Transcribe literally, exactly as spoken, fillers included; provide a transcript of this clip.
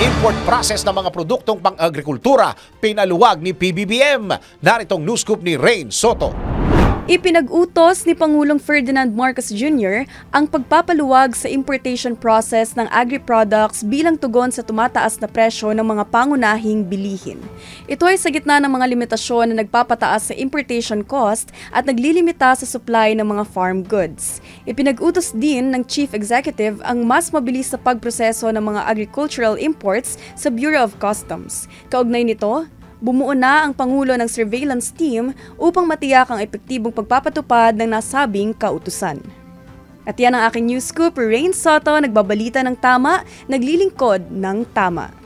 import process ng mga produktong pang-agrikultura, pinaluwag ni P B B M. Naritong news scoop ni Rain Soto. Ipinag-utos ni Pangulong Ferdinand Marcos Junior ang pagpapaluwag sa importation process ng agri-products bilang tugon sa tumataas na presyo ng mga pangunahing bilihin. Ito ay sa gitna ng mga limitasyon na nagpapataas sa importation cost at naglilimita sa supply ng mga farm goods. Ipinag-utos din ng Chief Executive ang mas mabilis sa pagproseso ng mga agricultural imports sa Bureau of Customs. Kaugnay nito, bumuo na ang Pangulo ng surveillance team upang matiyak ang epektibong pagpapatupad ng nasabing kautusan. At yan ang aking news scoop. Rain Soto, nagbabalita ng tama, naglilingkod ng tama.